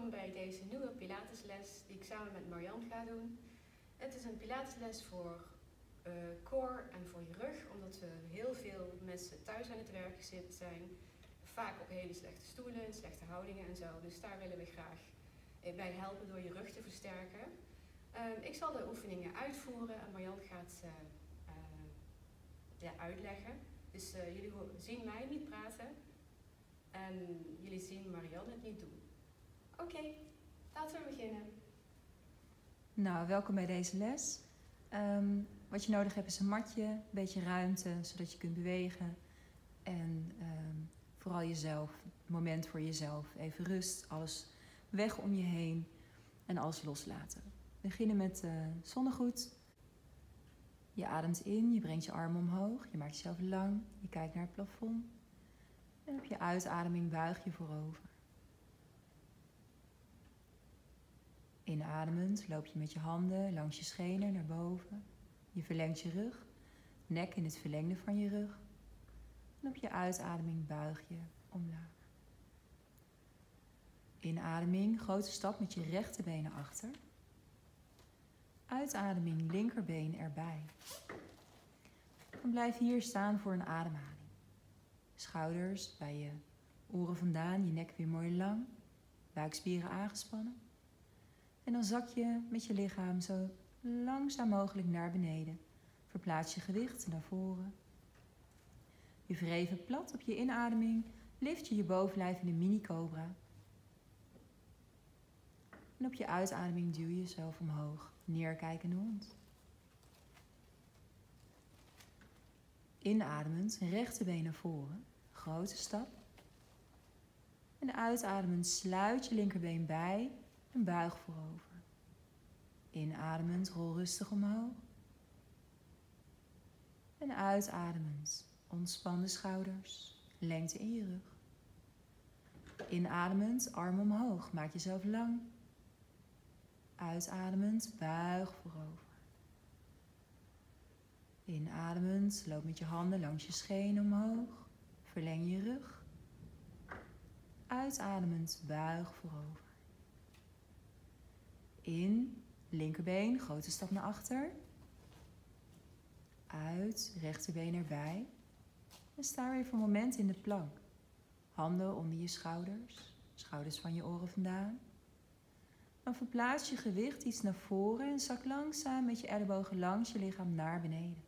welkom bij deze nieuwe Pilatesles die ik samen met Marianne ga doen. Het is een Pilatesles voor core en voor je rug, omdat we heel veel mensen thuis aan het werk gezeten zijn. Vaak op hele slechte stoelen, slechte houdingen en zo. Dus daar willen we graag bij helpen door je rug te versterken. Ik zal de oefeningen uitvoeren en Marianne gaat ze uitleggen. Dus jullie zien mij niet praten en jullie zien Marianne het niet doen. Oké, laten we beginnen. Nou, welkom bij deze les. Wat je nodig hebt is een matje, een beetje ruimte, zodat je kunt bewegen. En vooral jezelf, een moment voor jezelf. Even rust, alles weg om je heen en alles loslaten. We beginnen met zonnegoed. Je ademt in, je brengt je armen omhoog, je maakt jezelf lang, je kijkt naar het plafond. En op je uitademing buig je voorover. Inademend loop je met je handen langs je schenen naar boven. Je verlengt je rug, nek in het verlengde van je rug. En op je uitademing buig je omlaag. Inademing, grote stap met je rechterbeen naar achter. Uitademing, linkerbeen erbij. En blijf hier staan voor een ademhaling. Schouders bij je oren vandaan, je nek weer mooi lang. Buikspieren aangespannen. En dan zak je met je lichaam zo langzaam mogelijk naar beneden. Verplaats je gewicht naar voren. Je wreven plat op je inademing. Lift je je bovenlijf in een mini-cobra. En op je uitademing duw je jezelf omhoog. Neerkijkende hond. Inademend, rechterbeen naar voren. Grote stap. En uitademend sluit je linkerbeen bij en buig voorover. Inademend, rol rustig omhoog. En uitademend, ontspan de schouders, lengte in je rug. Inademend, arm omhoog, maak jezelf lang. Uitademend, buig voorover. Inademend, loop met je handen langs je schenen omhoog. Verleng je rug. Uitademend, buig voorover. In, linkerbeen, grote stap naar achter. Uit, rechterbeen erbij. En sta weer voor een moment in de plank. Handen onder je schouders, schouders van je oren vandaan. Dan verplaats je gewicht iets naar voren en zak langzaam met je ellebogen langs je lichaam naar beneden.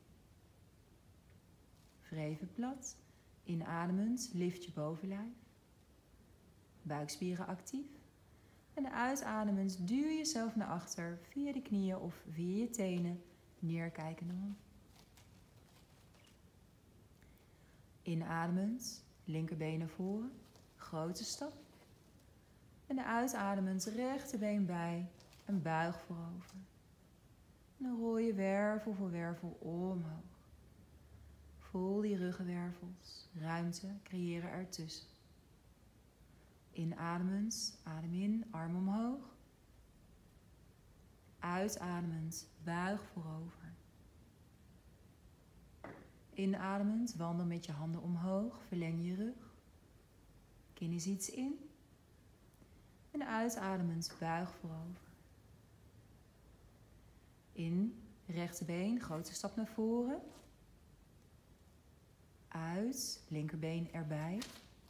Wreven plat, inademend, lift je bovenlijf. Buikspieren actief. En uitademend duw jezelf naar achter via de knieën of via je tenen, neerkijkende hond. Inademend, linkerbeen naar voren, grote stap. En uitademend, rechterbeen bij en buig voorover. En dan rol je wervel voor wervel omhoog. Voel die ruggenwervels, ruimte creëren ertussen. Inademend, adem in, arm omhoog. Uitademend, buig voorover. Inademend, wandel met je handen omhoog, verleng je rug. Kin is iets in. En uitademend, buig voorover. In, rechterbeen, grote stap naar voren. Uit, linkerbeen erbij.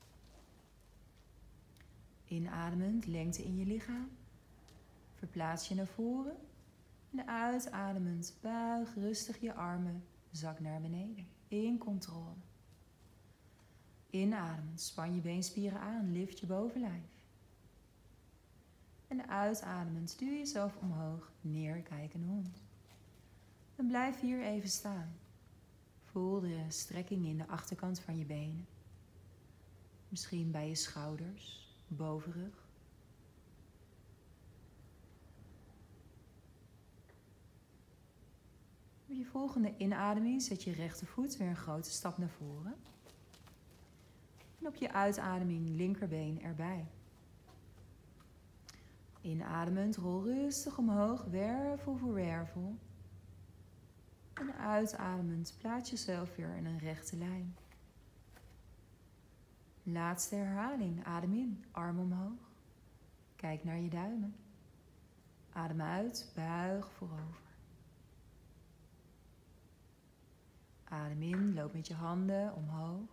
Inademend, lengte in je lichaam. Verplaats je naar voren. En uitademend, buig rustig je armen, zak naar beneden. In controle. Inademend, span je beenspieren aan, lift je bovenlijf. En uitademend, duw jezelf omhoog, neerkijkende hond. En blijf hier even staan. Voel de strekking in de achterkant van je benen. Misschien bij je schouders, bovenrug. Op je volgende inademing zet je rechtervoet weer een grote stap naar voren. En op je uitademing linkerbeen erbij. Inademend, rol rustig omhoog, wervel voor wervel. En uitademend, plaats jezelf weer in een rechte lijn. Laatste herhaling, adem in, arm omhoog. Kijk naar je duimen. Adem uit, buig voorover. Adem in, loop met je handen omhoog.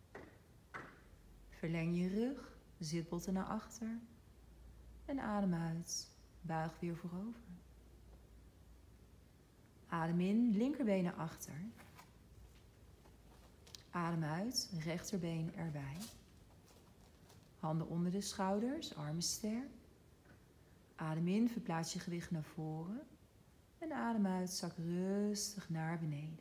Verleng je rug, zitbotten naar achter. En adem uit, buig weer voorover. Adem in, linkerbeen naar achter. Adem uit, rechterbeen erbij. Handen onder de schouders, armen sterk. Adem in, verplaats je gewicht naar voren. En adem uit, zak rustig naar beneden.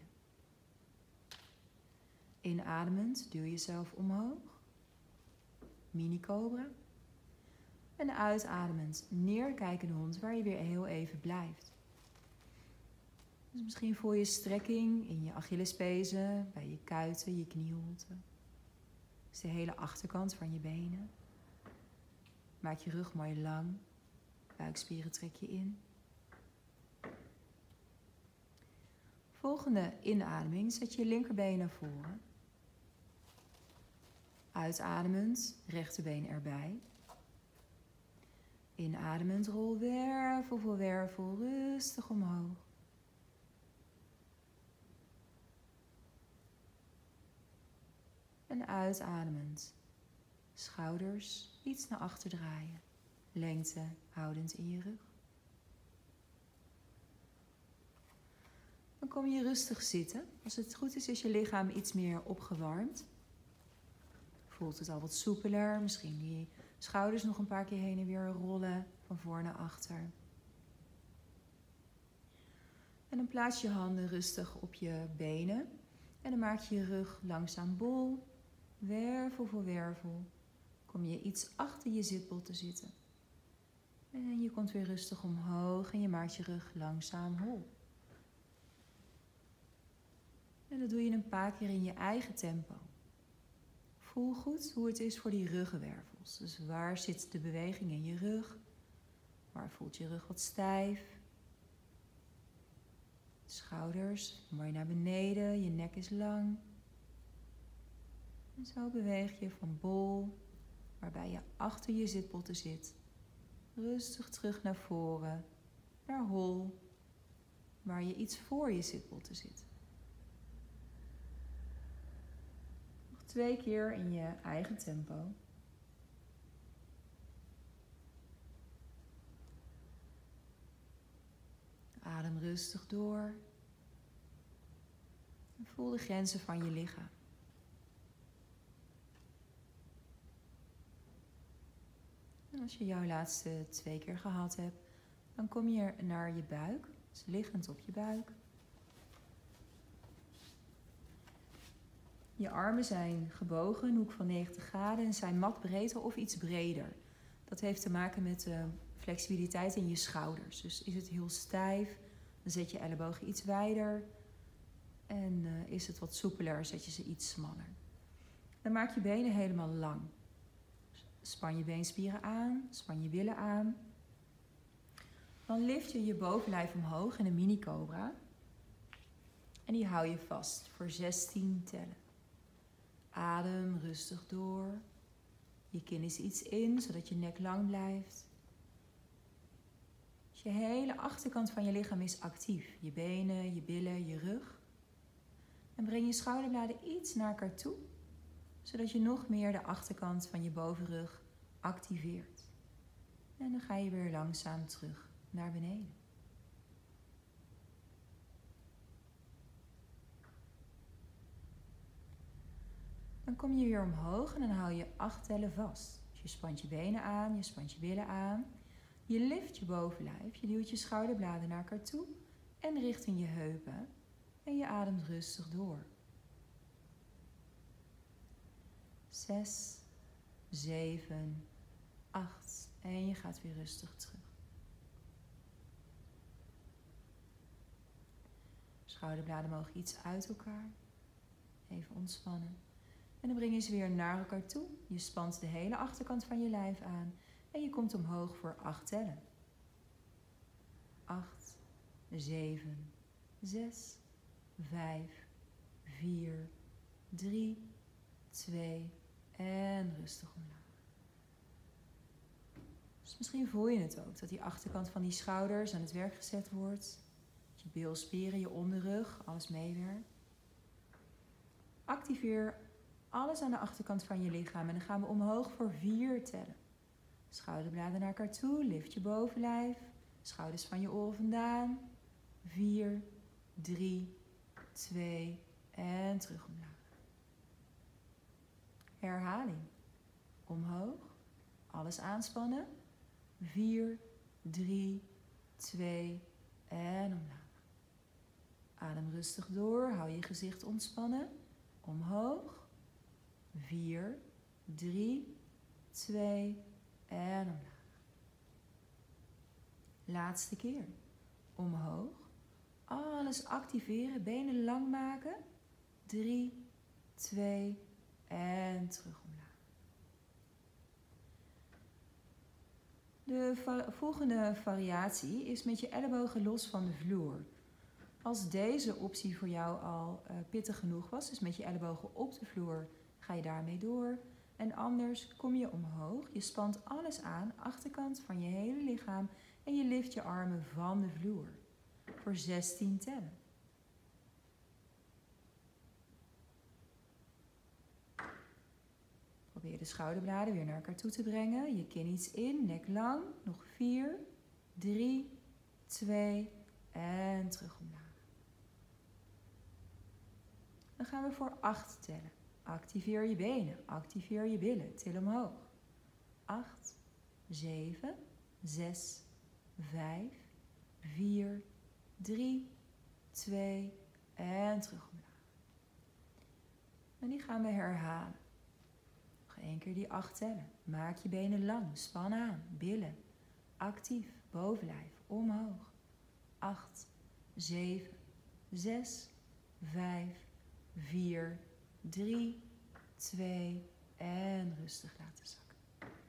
Inademend, duw jezelf omhoog. Mini cobra. En uitademend, neerkijkende hond, waar je weer heel even blijft. Dus misschien voel je strekking in je Achillespezen, bij je kuiten, je knieholte. Dus de hele achterkant van je benen. Maak je rug mooi lang. Buikspieren trek je in. Volgende inademing, zet je linkerbeen naar voren. Uitademend, rechterbeen erbij. Inademend, rol wervel voor wervel rustig omhoog. En uitademend, schouders iets naar achter draaien. Lengte houdend in je rug. Dan kom je rustig zitten. Als het goed is, is je lichaam iets meer opgewarmd. Voelt het al wat soepeler. Misschien die schouders nog een paar keer heen en weer rollen. Van voor naar achter. En dan plaats je handen rustig op je benen. En dan maak je je rug langzaam bol. Wervel voor wervel. Kom je iets achter je zitbot te zitten. En je komt weer rustig omhoog en je maakt je rug langzaam hol. En dat doe je een paar keer in je eigen tempo. Voel goed hoe het is voor die ruggenwervels. Dus waar zit de beweging in je rug? Waar voelt je rug wat stijf? Schouders mooi naar beneden, je nek is lang. En zo beweeg je van bol, waarbij je achter je zitbotten zit. Rustig terug naar voren, naar hol, waar je iets voor je zitbotten zit. Nog 2 keer in je eigen tempo. Adem rustig door. En voel de grenzen van je lichaam. En als je jouw laatste 2 keer gehad hebt, dan kom je naar je buik. Dus liggend op je buik. Je armen zijn gebogen, een hoek van 90 graden en zijn mat breedte of iets breder. Dat heeft te maken met de flexibiliteit in je schouders. Dus is het heel stijf, dan zet je ellebogen iets wijder. En is het wat soepeler, zet je ze iets smaller. Dan maak je benen helemaal lang. Span je beenspieren aan, span je billen aan. Dan lift je je bovenlijf omhoog in een mini cobra. En die hou je vast voor 16 tellen. Adem rustig door. Je kin is iets in, zodat je nek lang blijft. Dus je hele achterkant van je lichaam is actief. Je benen, je billen, je rug. En breng je schouderbladen iets naar elkaar toe, zodat je nog meer de achterkant van je bovenrug activeert. En dan ga je weer langzaam terug naar beneden. Dan kom je weer omhoog en dan hou je 8 tellen vast. Dus je spant je benen aan, je spant je billen aan. Je lift je bovenlijf, je duwt je schouderbladen naar elkaar toe en richting je heupen. En je ademt rustig door. 6, 7, 8. En je gaat weer rustig terug. Schouderbladen mogen iets uit elkaar. Even ontspannen. En dan breng je ze weer naar elkaar toe. Je spant de hele achterkant van je lijf aan. En je komt omhoog voor 8 tellen. 8, 7, 6, 5, 4, 3, 2 en rustig omlaag. Dus misschien voel je het ook, dat die achterkant van die schouders aan het werk gezet wordt. Dat je bilspieren, je onderrug, alles meewerkt. Activeer alles aan de achterkant van je lichaam. En dan gaan we omhoog voor 4 tellen. Schouderbladen naar elkaar toe, lift je bovenlijf. Schouders van je oren vandaan. 4, 3, 2 en terug omlaag. Herhaling. Omhoog. Alles aanspannen. 4, 3, 2 en omlaag. Adem rustig door. Hou je gezicht ontspannen. Omhoog. 4, 3, 2 en omlaag. Laatste keer. Omhoog. Alles activeren. Benen lang maken. 3, 2 en terug omlaag. De volgende variatie is met je ellebogen los van de vloer. Als deze optie voor jou al pittig genoeg was, dus met je ellebogen op de vloer, ga je daarmee door. En anders kom je omhoog. Je spant alles aan, achterkant van je hele lichaam. En je lift je armen van de vloer. Voor 16 tellen. Probeer de schouderbladen weer naar elkaar toe te brengen. Je kin iets in, nek lang. Nog 4, 3, 2 en terug omlaag. Dan gaan we voor 8 tellen. Activeer je benen, activeer je billen, til omhoog. 8, 7, 6, 5, 4, 3, 2 en terug omlaag. En die gaan we herhalen. Nog 1 keer die 8 tellen. Maak je benen lang, span aan, billen. Actief, bovenlijf, omhoog. 8, 7, 6, 5, 4, 3, 2 en rustig laten zakken.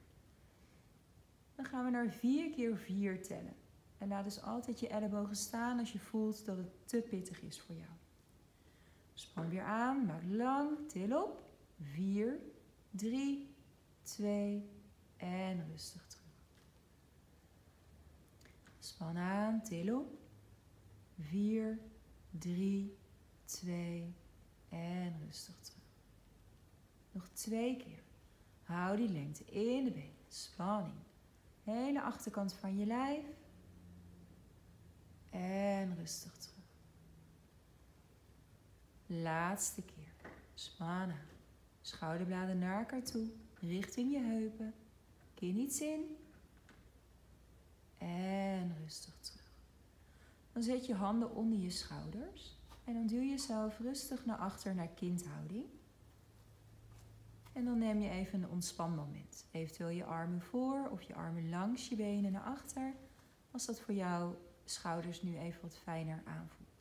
Dan gaan we naar 4 keer 4 tellen. En laat dus altijd je ellebogen staan als je voelt dat het te pittig is voor jou. Span weer aan, maak lang, til op. 4, 3, 2 en rustig terug. Span aan, til op. 4, 3, 2 en rustig terug. Nog 2 keer. Hou die lengte in de benen. Spanning. Hele achterkant van je lijf. En rustig terug. Laatste keer. Span aan. Schouderbladen naar elkaar toe. Richting je heupen. Kin iets in. En rustig terug. Dan zet je handen onder je schouders. En dan duw je jezelf rustig naar achter naar kindhouding. En dan neem je even een ontspanmoment. Eventueel je armen voor of je armen langs je benen naar achter. Als dat voor jou schouders nu even wat fijner aanvoelt.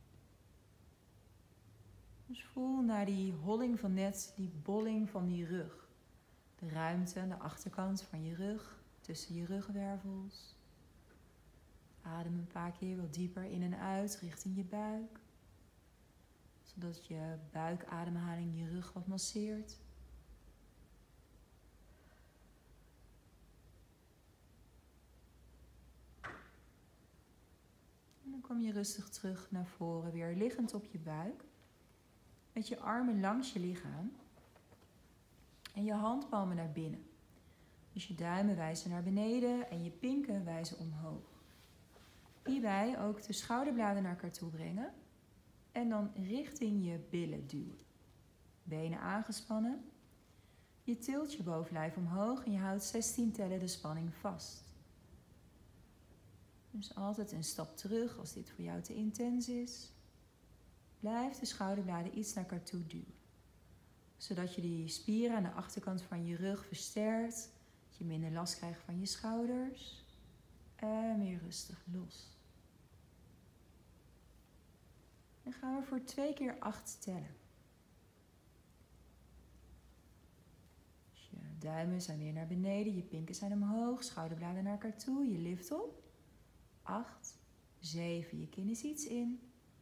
Dus voel naar die holling van net, die bolling van die rug. De ruimte aan de achterkant van je rug, tussen je rugwervels. Adem een paar keer wat dieper in en uit richting je buik. Zodat je buikademhaling je rug wat masseert. En dan kom je rustig terug naar voren, weer liggend op je buik. Met je armen langs je lichaam. En je handpalmen naar binnen. Dus je duimen wijzen naar beneden en je pinken wijzen omhoog. Hierbij ook de schouderbladen naar elkaar toe brengen. En dan richting je billen duwen. Benen aangespannen. Je tilt je bovenlijf omhoog en je houdt 16 tellen de spanning vast. Dus altijd een stap terug als dit voor jou te intens is. Blijf de schouderbladen iets naar elkaar toe duwen. Zodat je die spieren aan de achterkant van je rug versterkt. Dat je minder last krijgt van je schouders. En weer rustig los. Dan gaan we voor 2 keer 8 tellen. Dus je duimen zijn weer naar beneden, je pinken zijn omhoog, schouderbladen naar elkaar toe, je lift op. 8, 7, je kin is iets in.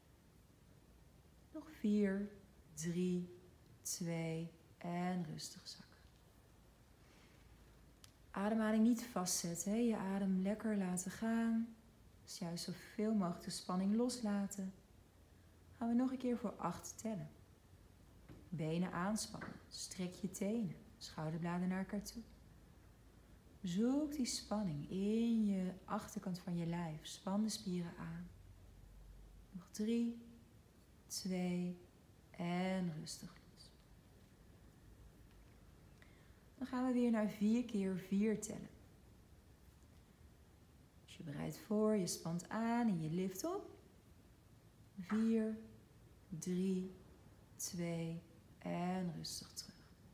Nog 4, 3, 2 en rustig zakken. Ademhaling niet vastzetten. Hè? Je adem lekker laten gaan. Dus juist zoveel mogelijk de spanning loslaten. Gaan we nog een keer voor 8 tellen. Benen aanspannen. Strek je tenen. Schouderbladen naar elkaar toe. Zoek die spanning in je achterkant van je lijf. Span de spieren aan. Nog 3, 2 en rustig los. Dan gaan we weer naar 4 keer 4 tellen. Als je bereidt voor, je spant aan en je lift op. 4, 3, 2 en rustig terug.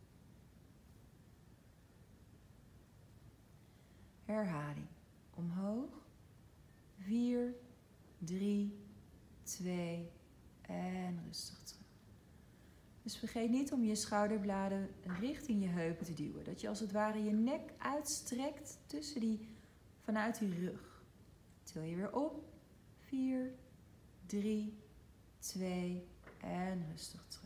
Herhaling. Omhoog. 4, 3, 2 en rustig terug. Dus vergeet niet om je schouderbladen richting je heupen te duwen. Dat je als het ware je nek uitstrekt vanuit die rug. Til je weer op. 4, 3, 2 en rustig terug.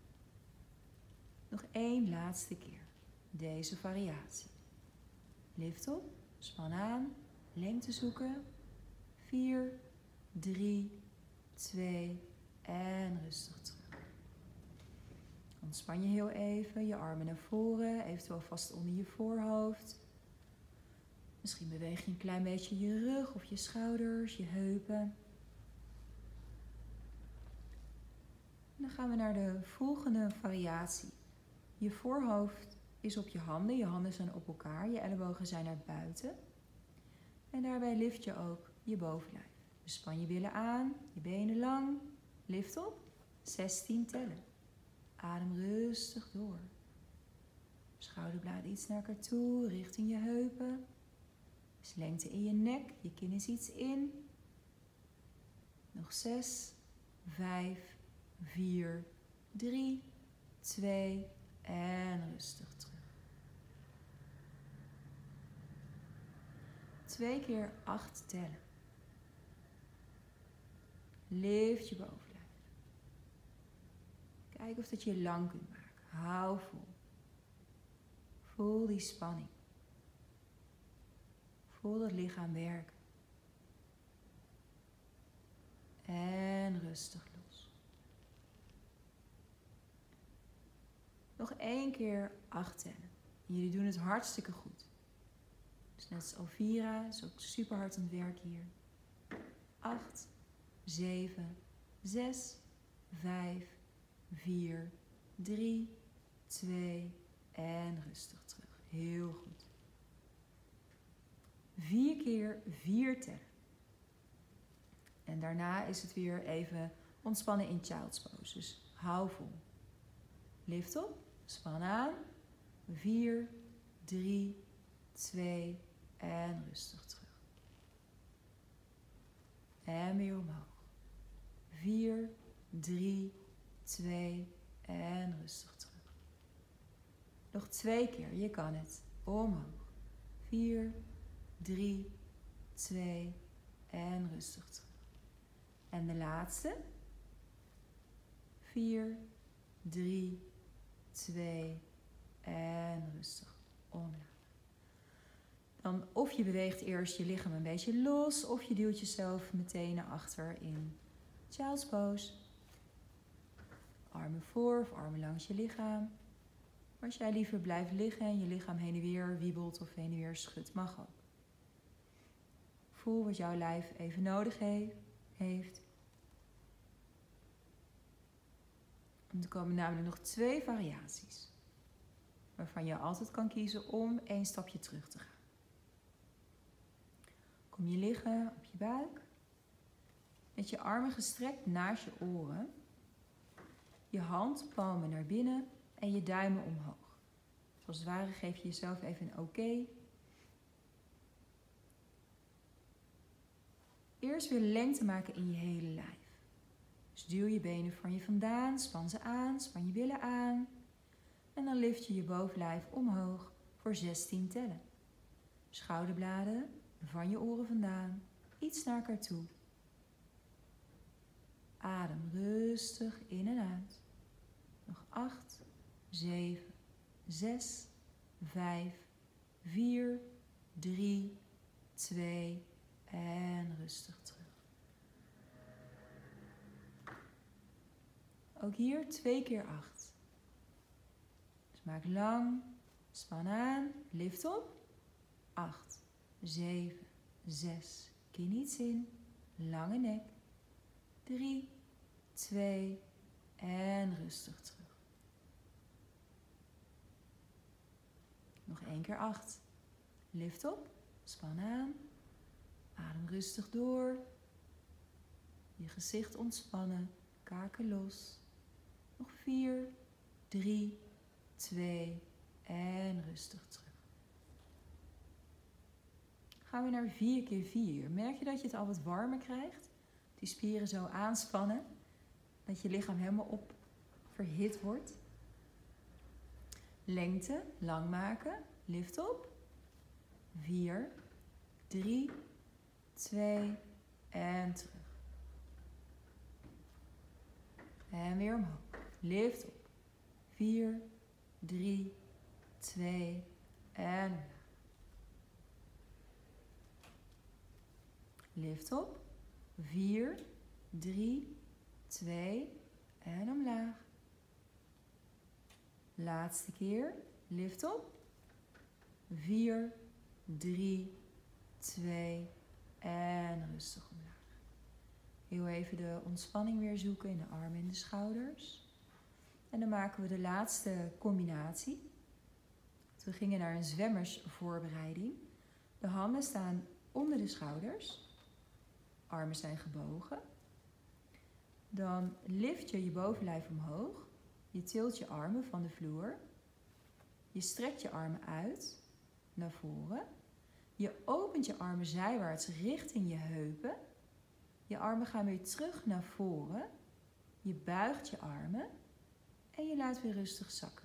Nog 1 laatste keer. Deze variatie. Lift op. Span aan. Lengte zoeken. 4, 3, 2 en rustig terug. Ontspan je heel even. Je armen naar voren. Eventueel vast onder je voorhoofd. Misschien beweeg je een klein beetje je rug of je schouders, je heupen. En dan gaan we naar de volgende variatie. Je voorhoofd is op je handen zijn op elkaar, je ellebogen zijn naar buiten. En daarbij lift je ook je bovenlijf. Dus span je billen aan, je benen lang, lift op, 16 tellen. Adem rustig door. Schouderbladen iets naar elkaar toe, richting je heupen. Dus lengte in je nek, je kin is iets in. Nog 6, 5, 4, 3, 2 en rustig terug. 2 keer 8 tellen. Lift je bovenlijf. Kijk of dat je lang kunt maken. Hou vol. Voel die spanning. Voel dat lichaam werken. En rustig los. Nog 1 keer 8 tellen. Jullie doen het hartstikke goed. Dus net als Alvira, is ook super hard aan het werk hier. 8, 7, 6, 5, 4, 3, 2 en rustig terug. Heel goed. 4 keer 4 tellen. En daarna is het weer even ontspannen in Child's Pose. Dus hou vol. Lift op, span aan. 4, 3, 2 en rustig terug. En weer omhoog. 4, 3, 2 en rustig terug. Nog 2 keer, je kan het. Omhoog. 4, 3, 2 en rustig terug. En de laatste. 4, 3, 2 en rustig omlaag. Dan of je beweegt eerst je lichaam een beetje los, of je duwt jezelf meteen naar achter in Child's Pose. Armen voor of armen langs je lichaam. Maar als jij liever blijft liggen en je lichaam heen en weer wiebelt of heen en weer schudt, mag ook. Voel wat jouw lijf even nodig heeft. En er komen namelijk nog 2 variaties. Waarvan je altijd kan kiezen om 1 stapje terug te gaan. Kom je liggen op je buik. Met je armen gestrekt naast je oren. Je handpalmen naar binnen en je duimen omhoog. Als het ware geef je jezelf even een oké. Eerst weer lengte maken in je hele lijf. Dus duw je benen van je vandaan, span ze aan, span je billen aan. En dan lift je je bovenlijf omhoog voor 16 tellen. Schouderbladen van je oren vandaan, iets naar elkaar toe. Adem rustig in en uit. Nog 8, 7, 6, 5, 4, 3, 2 en rustig terug. Ook hier 2 keer 8. Dus maak lang, span aan, lift op. 8, 7, 6, kin iets in, lange nek. 3, 2 en rustig terug. Nog 1 keer 8. Lift op, span aan, adem rustig door. Je gezicht ontspannen, kaken los. Nog 4, 3, 2 en rustig terug. Gaan we naar 4 keer 4. Merk je dat je het al wat warmer krijgt? Die spieren zo aanspannen. Dat je lichaam helemaal op verhit wordt. Lengte, lang maken. Lift op. 4, 3, 2 en terug. En weer omhoog. Lift op. 4, 3, 2 en omlaag. Lift op. 4, 3, 2 en omlaag. Laatste keer. Lift op. 4, 3, 2 en rustig omlaag. Heel even de ontspanning weer zoeken in de armen en de schouders. En dan maken we de laatste combinatie. We gingen naar een zwemmersvoorbereiding. De handen staan onder de schouders. Armen zijn gebogen. Dan lift je je bovenlijf omhoog. Je tilt je armen van de vloer. Je strekt je armen uit naar voren. Je opent je armen zijwaarts richting je heupen. Je armen gaan weer terug naar voren. Je buigt je armen en je laat weer rustig zakken.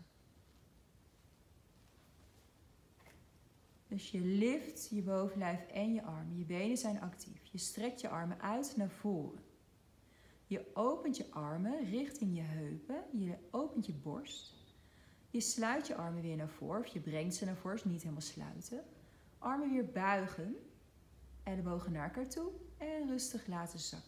Dus je lift je bovenlijf en je armen. Je benen zijn actief. Je strekt je armen uit naar voren. Je opent je armen richting je heupen. Je opent je borst. Je sluit je armen weer naar voren. Of je brengt ze naar voren. Dus niet helemaal sluiten. Armen weer buigen. Ellebogen naar elkaar toe. En rustig laten zakken.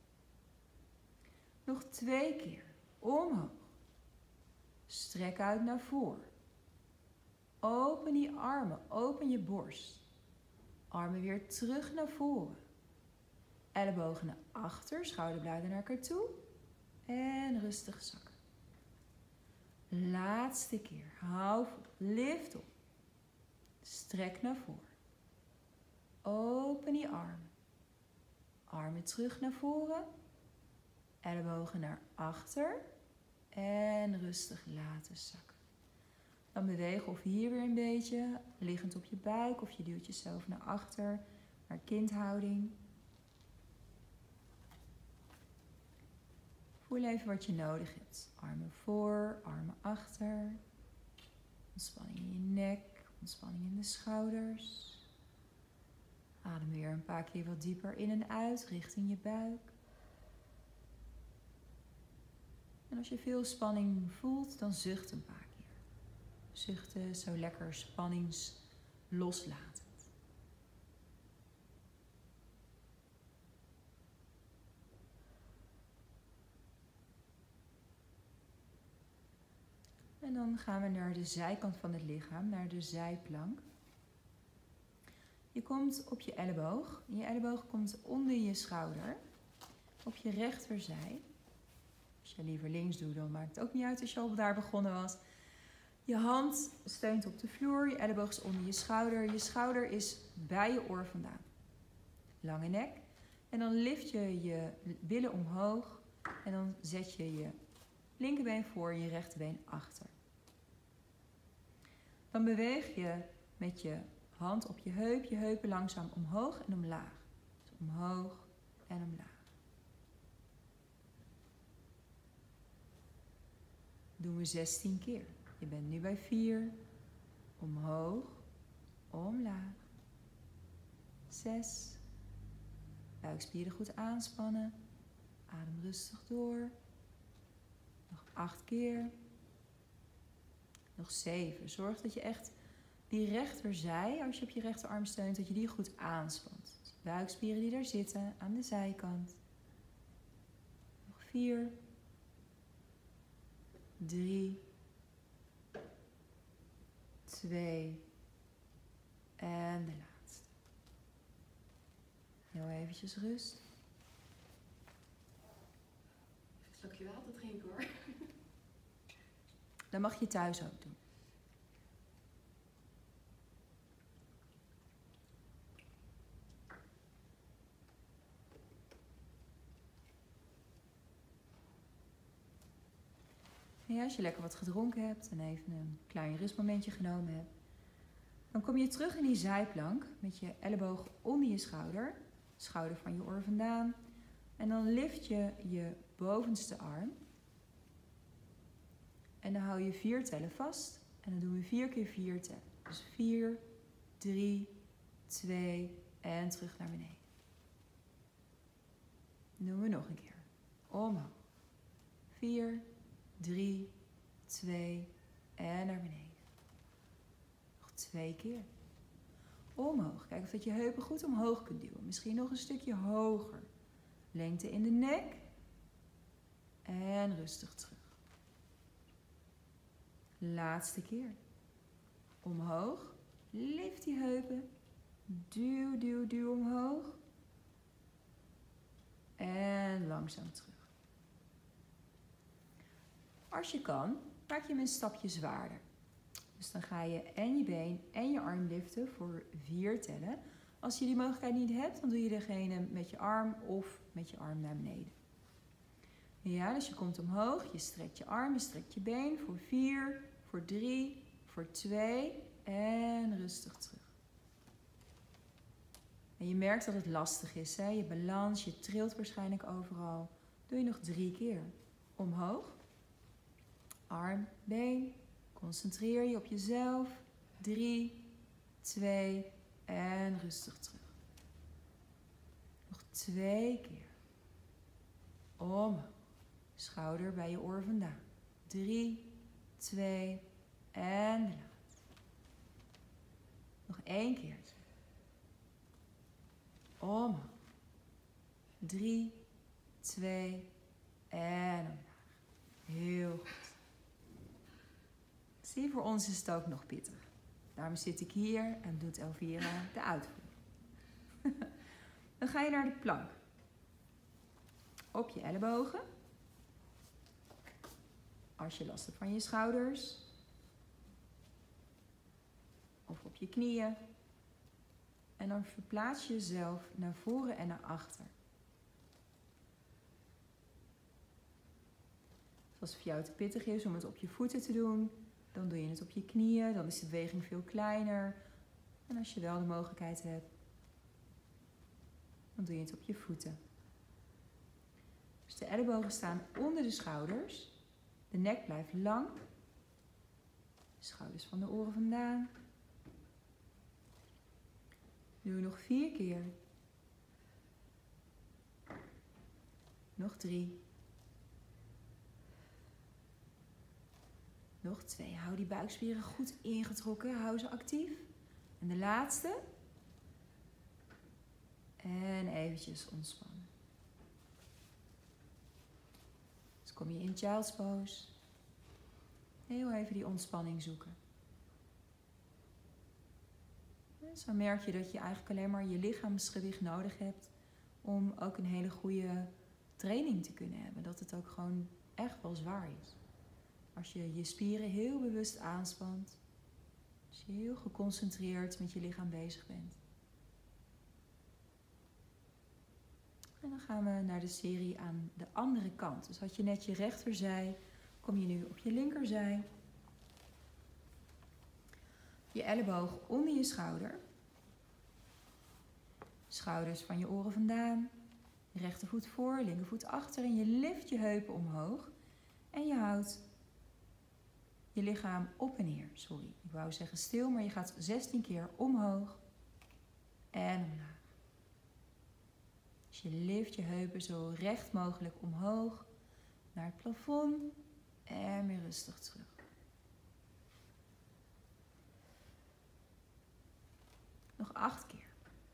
Nog 2 keer. Omhoog. Strek uit naar voren. Open die armen. Open je borst. Armen weer terug naar voren. Ellebogen naar achter. Schouderbladen naar elkaar toe. En rustig zakken. Laatste keer. Hou vol. Lift op. Strek naar voren. Open die armen. Armen terug naar voren. Ellebogen naar achter. En rustig laten zakken. Dan bewegen of hier weer een beetje. Liggend op je buik. Of je duwt jezelf naar achter. Naar kindhouding. Voel even wat je nodig hebt. Armen voor, armen achter. Ontspanning in je nek. Ontspanning in de schouders. Adem weer een paar keer wat dieper in en uit richting je buik. En als je veel spanning voelt, dan zucht een paar keer. Zuchten zo lekker spanningsloslatend. En dan gaan we naar de zijkant van het lichaam, naar de zijplank. Je komt op je elleboog. Je elleboog komt onder je schouder. Op je rechterzij. Als je liever links doet, dan maakt het ook niet uit als je al daar begonnen was. Je hand steunt op de vloer. Je elleboog is onder je schouder. Je schouder is bij je oor vandaan. Lange nek. En dan lift je je billen omhoog. En dan zet je je linkerbeen voor, je rechterbeen achter. Dan beweeg je met je hand op je heupen langzaam omhoog en omlaag. Dus omhoog en omlaag. Doen we 16 keer. Je bent nu bij 4. Omhoog, omlaag. 6. Buikspieren goed aanspannen. Adem rustig door. Nog 8 keer. Nog 7. Zorg dat je echt die rechterzij, als je op je rechterarm steunt, dat je die goed aanspant. Dus de buikspieren die daar zitten aan de zijkant. Nog 4, 3, 2 en de laatste. Heel eventjes rust. Even een slokje water drinken hoor. Dat mag je thuis ook doen. En ja, als je lekker wat gedronken hebt en even een klein rustmomentje genomen hebt, dan kom je terug in die zijplank met je elleboog onder je schouder van je oor vandaan. En dan lift je je bovenste arm. En dan hou je 4 tellen vast. En dan doen we 4 keer 4 tellen. Dus 4, 3, 2 en terug naar beneden. Dan doen we nog een keer. Omhoog. 4, 3, 2 en naar beneden. Nog 2 keer. Omhoog. Kijk of dat je heupen goed omhoog kunt duwen. Misschien nog een stukje hoger. Lengte in de nek. En rustig terug. Laatste keer. Omhoog. Lift die heupen. Duw, duw, duw omhoog. En langzaam terug. Als je kan, maak je hem een stapje zwaarder. Dus dan ga je en je been en je arm liften voor 4 tellen. Als je die mogelijkheid niet hebt, dan doe je degene met je arm of met je arm naar beneden. Ja, dus je komt omhoog, je strekt je arm, je strekt je been voor 4, voor 3, voor 2 en rustig terug. En je merkt dat het lastig is, hè? Je balans, je trilt waarschijnlijk overal. Doe je nog 3 keer. Omhoog, arm, been, concentreer je op jezelf. 3, 2 en rustig terug. Nog 2 keer. Omhoog. Schouder bij je oor vandaan. 3, 2 en de laatste. Nog 1 keer. Omhoog. 3, 2 en omlaag. Heel goed. Zie, voor ons is het ook nog pittig. Daarom zit ik hier en doet Elvira de uitvoering. Dan ga je naar de plank. Op je ellebogen. Als je last hebt van je schouders. Of op je knieën. En dan verplaats je jezelf naar voren en naar achter. Als het voor jou te pittig is om het op je voeten te doen, dan doe je het op je knieën. Dan is de beweging veel kleiner. En als je wel de mogelijkheid hebt, dan doe je het op je voeten. Dus de ellebogen staan onder de schouders. De nek blijft lang. De schouders van de oren vandaan. Doe nog 4 keer. Nog 3. Nog 2. Hou die buikspieren goed ingetrokken. Hou ze actief. En de laatste. En eventjes ontspannen. Dus kom je in Child's Pose. Heel even die ontspanning zoeken. En zo merk je dat je eigenlijk alleen maar je lichaamsgewicht nodig hebt om ook een hele goede training te kunnen hebben. Dat het ook gewoon echt wel zwaar is. Als je je spieren heel bewust aanspant. Als je heel geconcentreerd met je lichaam bezig bent. En dan gaan we naar de serie aan de andere kant. Dus had je net je rechterzij, kom je nu op je linkerzij. Je elleboog onder je schouder. Schouders van je oren vandaan. Rechtervoet voor, linkervoet achter. En je lift je heupen omhoog. En je houdt je lichaam op en neer. Sorry, ik wou zeggen stil, maar je gaat 16 keer omhoog en omlaag. Dus je lift je heupen zo recht mogelijk omhoog naar het plafond en weer rustig terug. Nog 8 keer.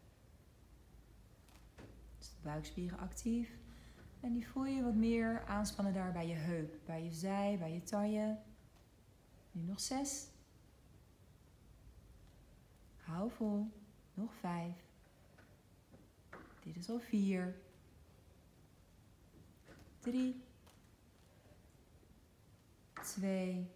Dus de buikspieren actief. En die voel je wat meer aanspannen daar bij je heup, bij je zij, bij je taille. Nu nog 6. Hou vol. Nog 5. Dit is al 4. 3. 2.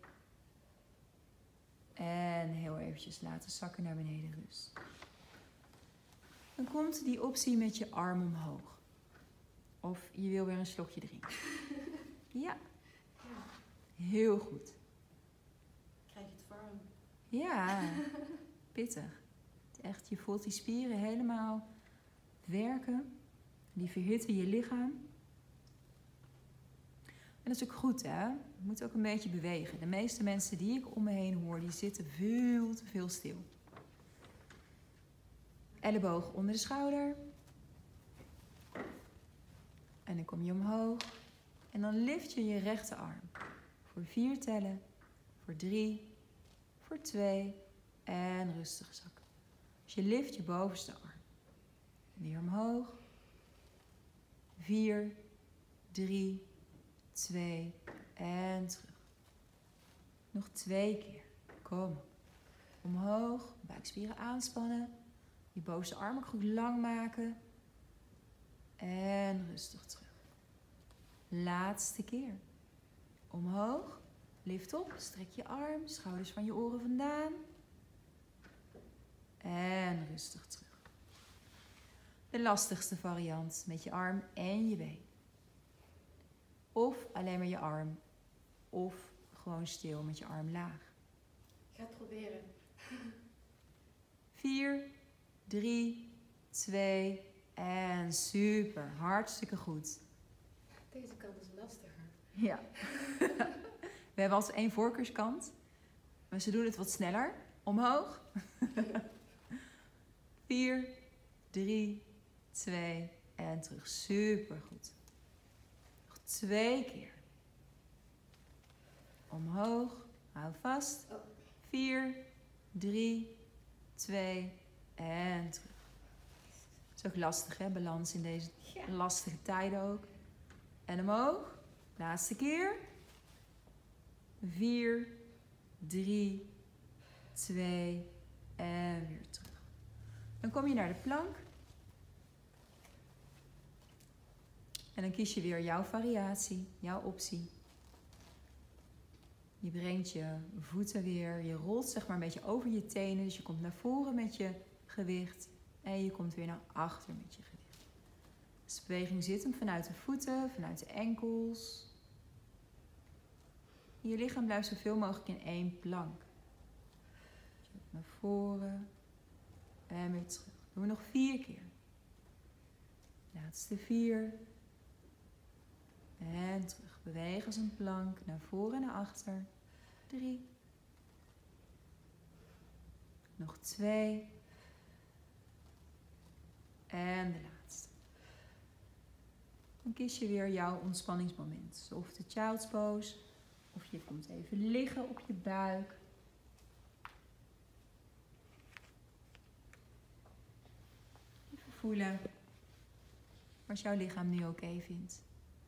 En heel eventjes laten zakken naar beneden, rust. Dan komt die optie met je arm omhoog. Of je wil weer een slokje drinken. Ja. Heel goed. Krijg je het warm? Ja, pittig. Echt, je voelt die spieren helemaal werken. Die verhitten je lichaam. En dat is ook goed, hè? Je moet ook een beetje bewegen. De meeste mensen die ik om me heen hoor, die zitten veel te veel stil. Elleboog onder de schouder. En dan kom je omhoog. En dan lift je je rechterarm. Voor 4 tellen. Voor 3. Voor 2. En rustig zakken. Dus je lift je bovenste arm. Weer omhoog. 4. 3. 2. En terug. Nog 2 keer. Kom op. Omhoog. Buikspieren aanspannen. Je bovenste arm ook goed lang maken. En rustig terug. Laatste keer. Omhoog. Lift op. Strek je arm. Schouders van je oren vandaan. En rustig terug. De lastigste variant met je arm en je been. Of alleen maar je arm. Of gewoon stil met je arm laag. Ik ga het proberen. 4, 3, 2 en super. Hartstikke goed. Deze kant is lastiger. Ja. We hebben altijd 1 voorkeurskant. Maar ze doen het wat sneller. Omhoog. 4, 3, 2 en terug. Super goed. Nog 2 keer. Omhoog. Hou vast. 4, 3, 2 en terug. Het is ook lastig, hè? Balans in deze lastige tijden ook. En omhoog. Laatste keer. 4, 3, 2 en weer terug. Dan kom je naar de plank. En dan kies je weer jouw variatie, jouw optie. Je brengt je voeten weer, je rolt zeg maar een beetje over je tenen. Dus je komt naar voren met je gewicht en je komt weer naar achter met je gewicht. Dus de beweging zit hem vanuit de voeten, vanuit de enkels. Je lichaam blijft zoveel mogelijk in 1 plank. Dus je naar voren en weer terug. Doen we nog 4 keer. Laatste 4. En terug. Beweeg als een plank. Naar voren en naar achter. 3. Nog 2. En de laatste. Dan kies je weer jouw ontspanningsmoment. Of de child's pose. Of je komt even liggen op je buik. Even voelen wat jouw lichaam nu oké vindt.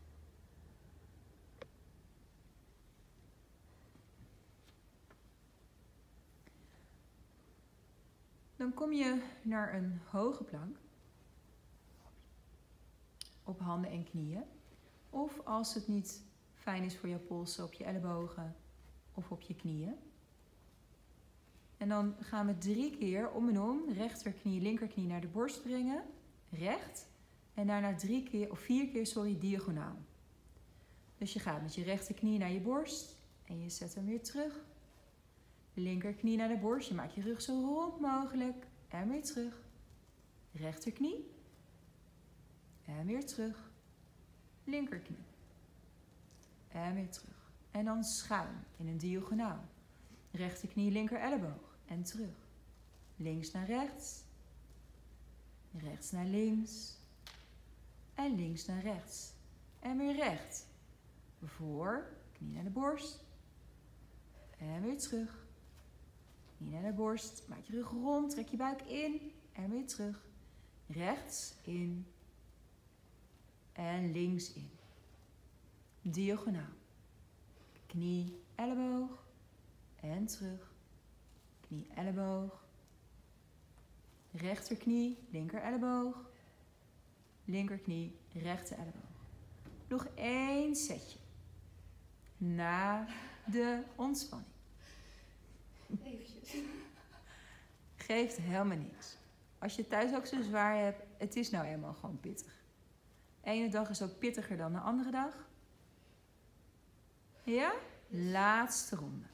Dan kom je naar een hoge plank. Op handen en knieën. Of als het niet fijn is voor je polsen, op je ellebogen of op je knieën. En dan gaan we 3 keer om en om, rechterknie, linkerknie naar de borst brengen. Recht. En daarna 4 keer, diagonaal. Dus je gaat met je rechterknie naar je borst en je zet hem weer terug. Linkerknie naar de borst, je maakt je rug zo rond mogelijk en weer terug. Rechterknie en weer terug. Linkerknie en weer terug. En dan schuin in een diagonaal. Rechterknie, linker elleboog en terug. Links naar rechts. Rechts naar links. En links naar rechts. En weer recht. Voor, knie naar de borst. En weer terug. Knie naar de borst. Maak je rug rond. Trek je buik in. En weer terug. Rechts in. En links in. Diagonaal. Knie, elleboog. En terug. Knie, elleboog. Rechterknie, linker elleboog. Linkerknie, rechter elleboog. Nog 1 setje. Na de ontspanning. Eventjes. Geeft helemaal niks. Als je het thuis ook zo zwaar hebt, het is nou eenmaal gewoon pittig. De ene dag is ook pittiger dan de andere dag. Ja? Laatste ronde.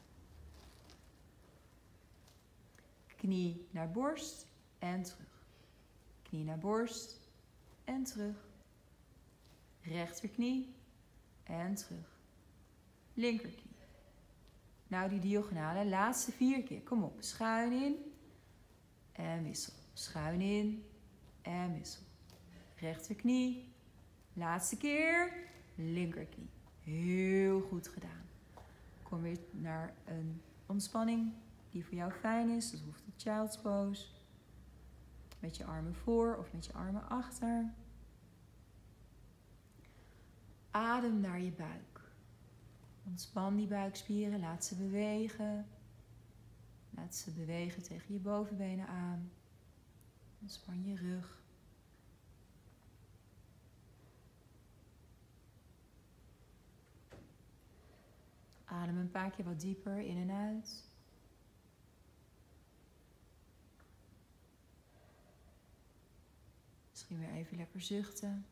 Knie naar borst en terug. Knie naar borst en terug. Rechterknie en terug. Linkerknie. Nou, die diagonale laatste 4 keer. Kom op. Schuin in en wissel. Schuin in en wissel. Rechterknie. Laatste keer. Linkerknie. Heel goed gedaan. Kom weer naar een ontspanning die voor jou fijn is. Dat hoeft de child's pose. Met je armen voor of met je armen achter. Adem naar je buik. Ontspan die buikspieren. Laat ze bewegen. Laat ze bewegen tegen je bovenbenen aan. Ontspan je rug. Adem een paar keer wat dieper in en uit. Misschien weer even lekker zuchten.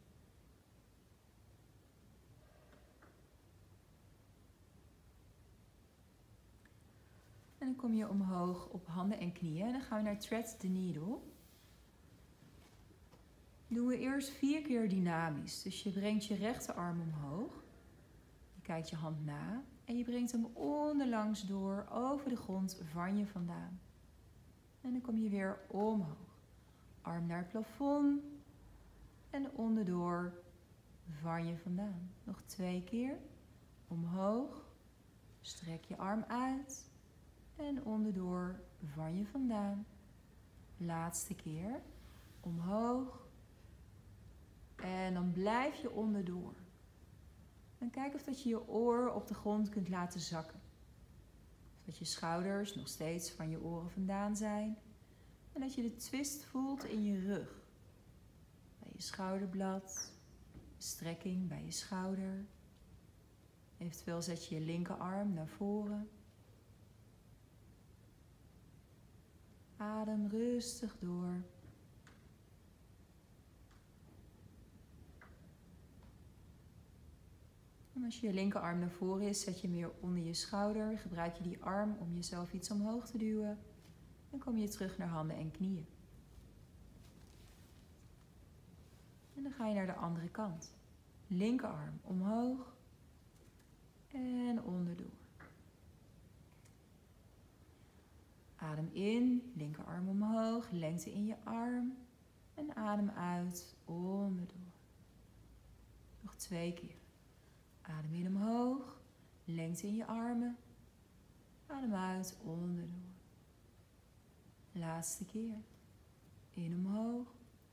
En dan kom je omhoog op handen en knieën. En dan gaan we naar Thread the Needle. Doen we eerst 4 keer dynamisch. Dus je brengt je rechterarm omhoog. Je kijkt je hand na. En je brengt hem onderlangs door over de grond van je vandaan. En dan kom je weer omhoog. Arm naar het plafond. En onderdoor van je vandaan. Nog 2 keer. Omhoog. Strek je arm uit. En onderdoor van je vandaan. Laatste keer. Omhoog. En dan blijf je onderdoor. En kijk of dat je je oor op de grond kunt laten zakken. Of dat je schouders nog steeds van je oren vandaan zijn. En dat je de twist voelt in je rug. Bij je schouderblad. Strekking bij je schouder. Eventueel zet je je linkerarm naar voren. Adem rustig door. En als je linkerarm naar voren is, zet je hem weer onder je schouder. Gebruik je die arm om jezelf iets omhoog te duwen. Dan kom je terug naar handen en knieën. En dan ga je naar de andere kant. Linkerarm omhoog en onderdoor. Adem in, linkerarm omhoog, lengte in je arm. En adem uit, onderdoor. Nog 2 keer. Adem in omhoog, lengte in je armen. Adem uit, onderdoor. Laatste keer. In omhoog.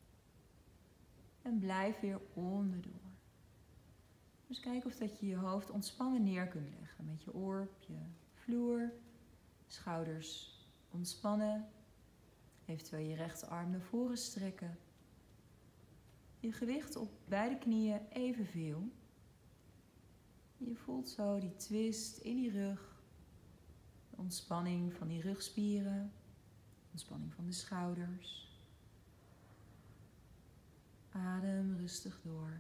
En blijf weer onderdoor. Dus kijk of dat je je hoofd ontspannen neer kunt leggen. Met je oor op je vloer. Schouders ontspannen. Eventueel je rechterarm naar voren strekken. Je gewicht op beide knieën evenveel. Je voelt zo die twist in die rug. De ontspanning van die rugspieren. Ontspanning van de schouders. Adem rustig door.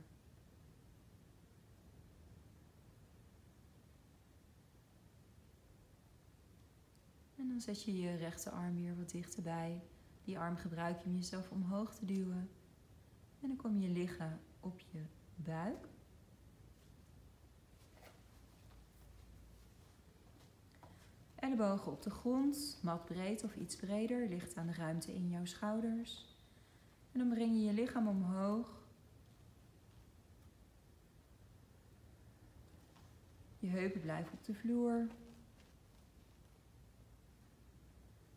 En dan zet je je rechterarm weer wat dichterbij. Die arm gebruik je om jezelf omhoog te duwen. En dan kom je liggen op je buik. Ellebogen op de grond, mat breed of iets breder, ligt aan de ruimte in jouw schouders. En dan breng je je lichaam omhoog. Je heupen blijven op de vloer.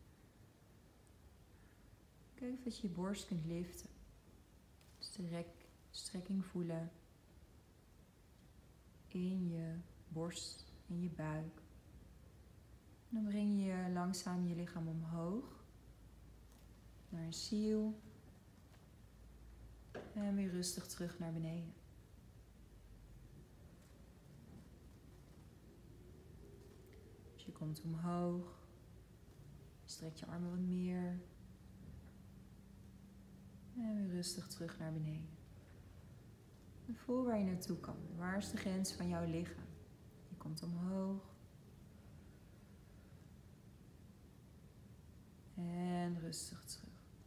Kijk of je je borst kunt liften. Strekking voelen in je borst, in je buik. En dan breng je langzaam je lichaam omhoog naar een ziel. En weer rustig terug naar beneden. Dus je komt omhoog. Strek je armen wat meer. En weer rustig terug naar beneden. En voel waar je naartoe kan. Waar is de grens van jouw lichaam? Je komt omhoog. En rustig terug.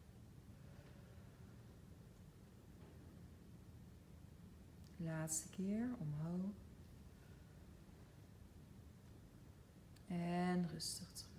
Laatste keer omhoog. En rustig terug.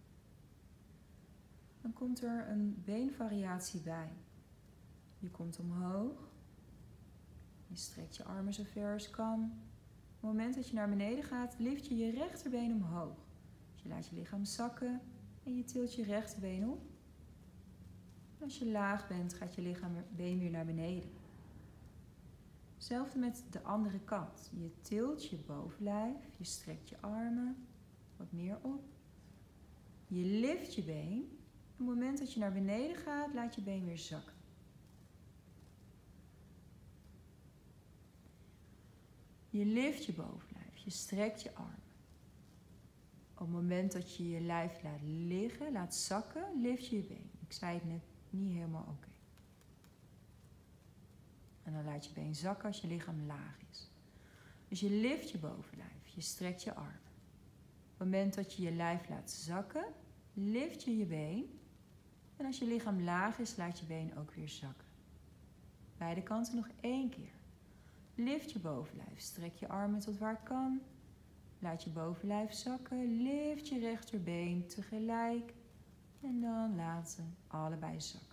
Dan komt er een beenvariatie bij. Je komt omhoog. Je strekt je armen zo ver als kan. Op het moment dat je naar beneden gaat, lift je je rechterbeen omhoog. Dus je laat je lichaam zakken en je tilt je rechterbeen op. Als je laag bent, gaat je been weer naar beneden. Hetzelfde met de andere kant. Je tilt je bovenlijf, je strekt je armen wat meer op. Je lift je been. Op het moment dat je naar beneden gaat, laat je been weer zakken. Je lift je bovenlijf, je strekt je armen. Op het moment dat je je lijf laat liggen, laat zakken, lift je je been. Ik zei het net niet helemaal oké. En dan laat je been zakken als je lichaam laag is. Dus je lift je bovenlijf, je strekt je armen. Op het moment dat je je lijf laat zakken, lift je je been. En als je lichaam laag is, laat je been ook weer zakken. Beide kanten nog 1 keer. Lift je bovenlijf, strek je armen tot waar het kan. Laat je bovenlijf zakken, lift je rechterbeen tegelijk. En dan laat ze allebei zakken.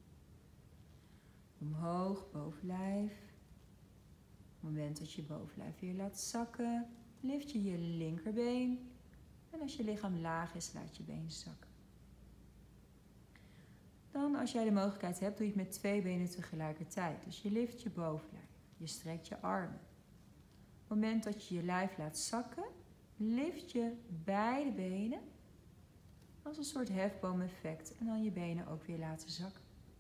Omhoog, bovenlijf. Op het moment dat je bovenlijf weer laat zakken, lift je je linkerbeen. En als je lichaam laag is, laat je been zakken. Dan, als jij de mogelijkheid hebt, doe je het met 2 benen tegelijkertijd. Dus je lift je bovenlijf, je strekt je armen. Op het moment dat je je lijf laat zakken, lift je beide benen als een soort hefboom-effect. En dan je benen ook weer laten zakken.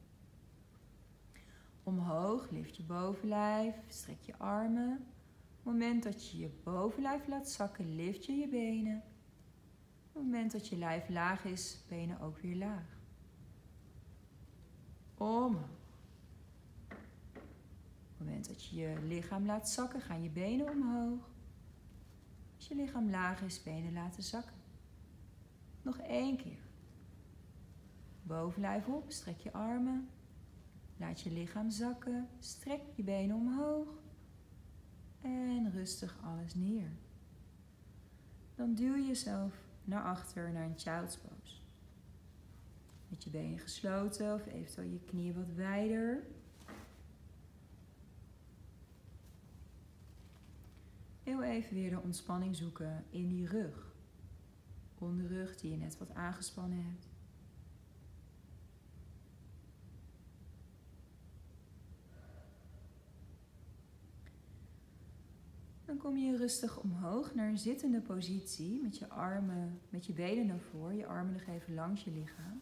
Omhoog, lift je bovenlijf, strek je armen. Op het moment dat je je bovenlijf laat zakken, lift je je benen. Op het moment dat je lijf laag is, benen ook weer laag. Omhoog. Op het moment dat je je lichaam laat zakken, gaan je benen omhoog. Als je lichaam laag is, benen laten zakken. Nog 1 keer. Bovenlijf op, strek je armen. Laat je lichaam zakken, strek je benen omhoog. En rustig alles neer. Dan duw je jezelf naar achter naar een child's pose. Met je benen gesloten of eventueel je knieën wat wijder. Heel even weer de ontspanning zoeken in die rug. Onderrug die je net wat aangespannen hebt. Dan kom je rustig omhoog naar een zittende positie met je armen, met je benen naar voren, je armen nog even langs je lichaam.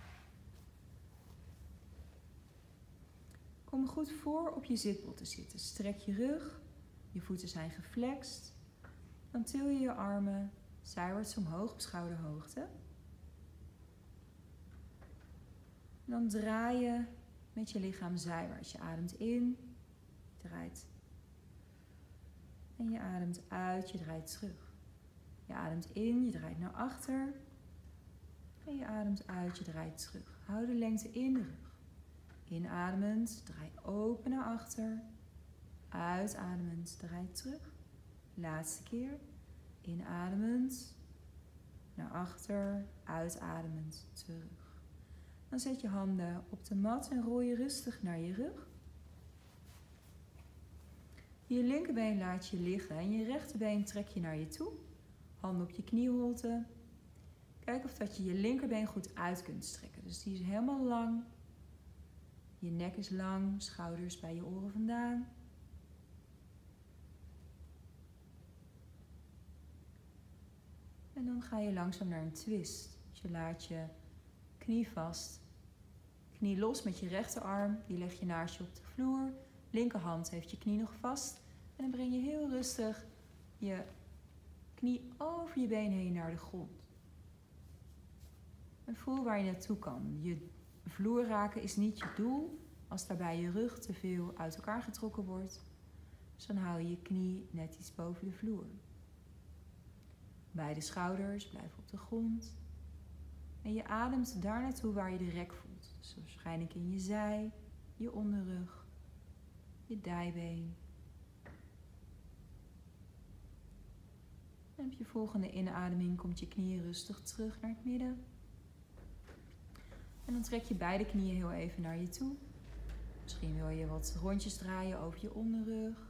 Kom goed voor op je zitbot te zitten. Strek je rug, je voeten zijn geflext. Dan til je je armen zijwaarts omhoog op schouderhoogte. Dan draai je met je lichaam zijwaarts. Je ademt in, je draait. En je ademt uit, je draait terug. Je ademt in, je draait naar achter. En je ademt uit, je draait terug. Hou de lengte in de rug. Inademend, draai open naar achter. Uitademend, draai terug. Laatste keer. Inademend, naar achter. Uitademend, terug. Dan zet je handen op de mat en rol je rustig naar je rug. Je linkerbeen laat je liggen en je rechterbeen trek je naar je toe. Handen op je knieholte. Kijk of dat je je linkerbeen goed uit kunt strekken. Dus die is helemaal lang. Je nek is lang, schouders bij je oren vandaan. En dan ga je langzaam naar een twist. Dus je laat je knie vast. Knie los met je rechterarm. Die leg je naast je op de vloer. Linkerhand heeft je knie nog vast. En dan breng je heel rustig je knie over je been heen naar de grond. En voel waar je naartoe kan. Je vloer raken is niet je doel. Als daarbij je rug te veel uit elkaar getrokken wordt, dus dan hou je je knie net iets boven de vloer. Beide schouders blijven op de grond. En je ademt daar naartoe waar je de rek voelt. Dus waarschijnlijk in je zij, je onderrug, je dijbeen. En op je volgende inademing komt je knieën rustig terug naar het midden. En dan trek je beide knieën heel even naar je toe. Misschien wil je wat rondjes draaien over je onderrug.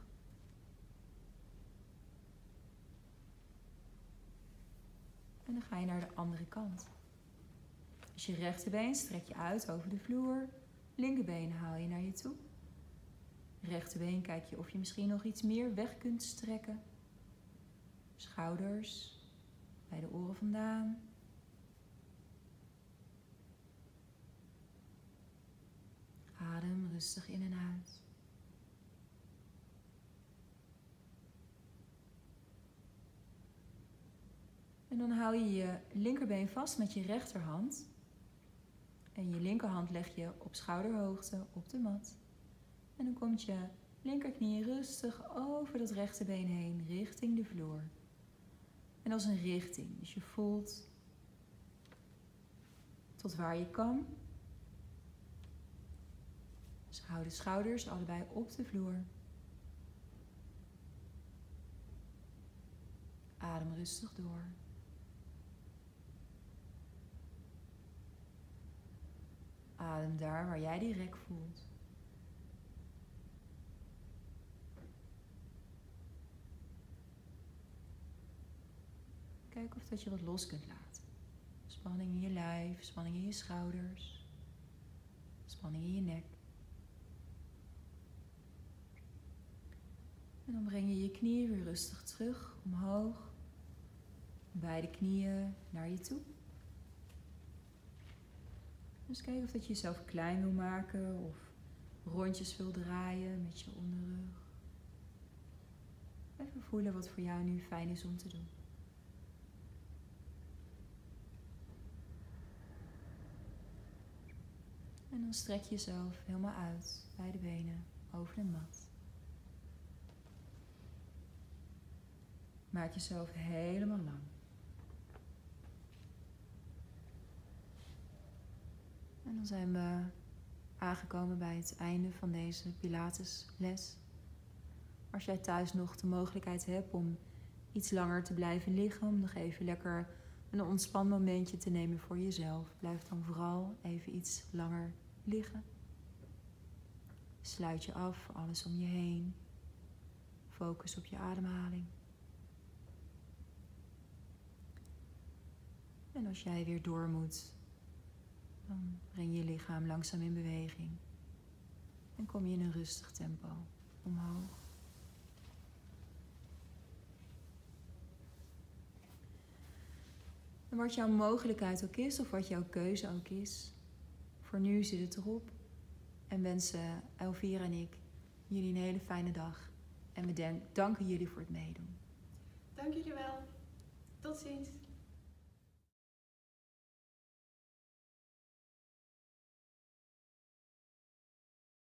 En dan ga je naar de andere kant. Dus je rechterbeen strek je uit over de vloer. Linkerbeen haal je naar je toe. Rechterbeen kijk je of je misschien nog iets meer weg kunt strekken. Schouders bij de oren vandaan. Adem rustig in en uit. En dan hou je je linkerbeen vast met je rechterhand. En je linkerhand leg je op schouderhoogte op de mat. En dan komt je linkerknie rustig over dat rechterbeen heen richting de vloer. En dat is een richting. Dus je voelt tot waar je kan. Dus hou de schouders allebei op de vloer. Adem rustig door. Adem daar waar jij die rek voelt. Kijk of dat je wat los kunt laten. Spanning in je lijf, spanning in je schouders, spanning in je nek. En dan breng je je knieën weer rustig terug, omhoog. Beide knieën naar je toe. Dus kijk of dat je jezelf klein wil maken of rondjes wil draaien met je onderrug. Even voelen wat voor jou nu fijn is om te doen. En dan strek je jezelf helemaal uit, beide benen over de mat. Maak jezelf helemaal lang. En dan zijn we aangekomen bij het einde van deze Pilatesles. Als jij thuis nog de mogelijkheid hebt om iets langer te blijven liggen, om nog even lekker een ontspanmomentje te nemen voor jezelf, blijf dan vooral even iets langer liggen. Sluit je af, alles om je heen. Focus op je ademhaling. En als jij weer door moet, dan breng je lichaam langzaam in beweging. En kom je in een rustig tempo omhoog. En wat jouw mogelijkheid ook is, of wat jouw keuze ook is, voor nu zit het erop. En wensen Elvira en ik jullie een hele fijne dag. En we danken jullie voor het meedoen. Dank jullie wel. Tot ziens.